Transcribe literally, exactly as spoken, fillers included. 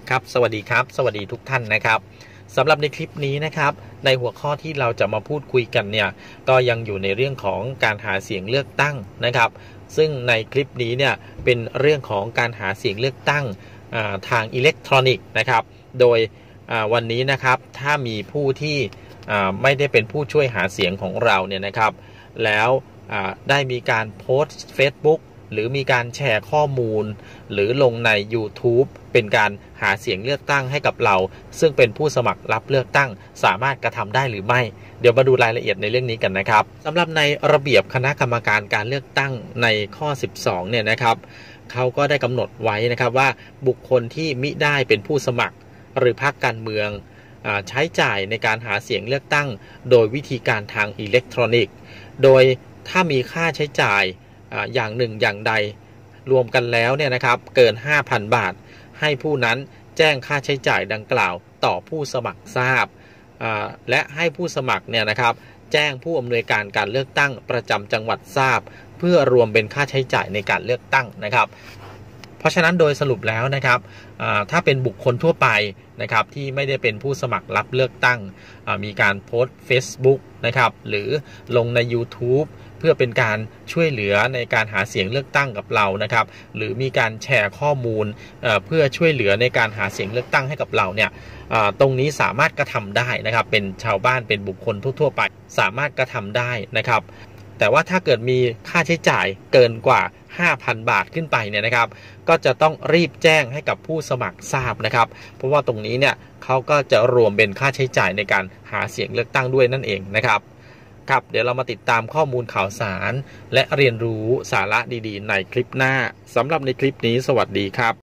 ครับสวัสดีครับสวัสดีทุกท่านนะครับสำหรับในคลิปนี้นะครับในหัวข้อที่เราจะมาพูดคุยกันเนี่ยก็ยังอยู่ในเรื่องของการหาเสียงเลือกตั้งนะครับซึ่งในคลิปนี้เนี่ยเป็นเรื่องของการหาเสียงเลือกตั้งทางอิเล็กทรอนิกส์นะครับโดยวันนี้นะครับถ้ามีผู้ที่ไม่ได้เป็นผู้ช่วยหาเสียงของเราเนี่ยนะครับแล้วได้มีการโพสต์ Facebookหรือมีการแชร์ข้อมูลหรือลงใน YouTube เป็นการหาเสียงเลือกตั้งให้กับเราซึ่งเป็นผู้สมัครรับเลือกตั้งสามารถกระทำได้หรือไม่เดี๋ยวมาดูรายละเอียดในเรื่องนี้กันนะครับสำหรับในระเบียบคณะกรรมการการเลือกตั้งในข้อสิบสองเนี่ยนะครับเขาก็ได้กำหนดไว้นะครับว่าบุคคลที่มิได้เป็นผู้สมัครหรือพรรคการเมืองใช้จ่ายในการหาเสียงเลือกตั้งโดยวิธีการทางอิเล็กทรอนิกส์โดยถ้ามีค่าใช้จ่ายอย่างหนึ่งอย่างใดรวมกันแล้วเนี่ยนะครับเกิน ห้าพัน บาทให้ผู้นั้นแจ้งค่าใช้จ่ายดังกล่าวต่อผู้สมัครทราบและให้ผู้สมัครเนี่ยนะครับแจ้งผู้อำนวยการการเลือกตั้งประจำจังหวัดทราบเพื่อรวมเป็นค่าใช้จ่ายในการเลือกตั้งนะครับเพราะฉะนั้นโดยสรุปแล้วนะครับถ้าเป็นบุคคลทั่วไปนะครับที่ไม่ได้เป็นผู้สมัครรับเลือกตั้งมีการโพสต์ Facebook นะครับหรือลงใน YouTube เพื่อเป็นการช่วยเหลือในการหาเสียงเลือกตั้งกับเรานะครับหรือมีการแชร์ข้อมูลเเพื่อช่วยเหลือในการหาเสียงเลือกตั้งให้กับเราเนี่ยตรงนี้สามารถกระทำได้นะครับเป็นชาวบ้านเป็นบุคคลทั่วๆไปสามารถกระทำได้นะครับแต่ว่าถ้าเกิดมีค่าใช้จ่ายเกินกว่า ห้าพัน บาทขึ้นไปเนี่ยนะครับก็จะต้องรีบแจ้งให้กับผู้สมัครทราบนะครับเพราะว่าตรงนี้เนี่ยเขาก็จะรวมเป็นค่าใช้จ่ายในการหาเสียงเลือกตั้งด้วยนั่นเองนะครับครับเดี๋ยวเรามาติดตามข้อมูลข่าวสารและเรียนรู้สาระดีๆในคลิปหน้าสำหรับในคลิปนี้สวัสดีครับ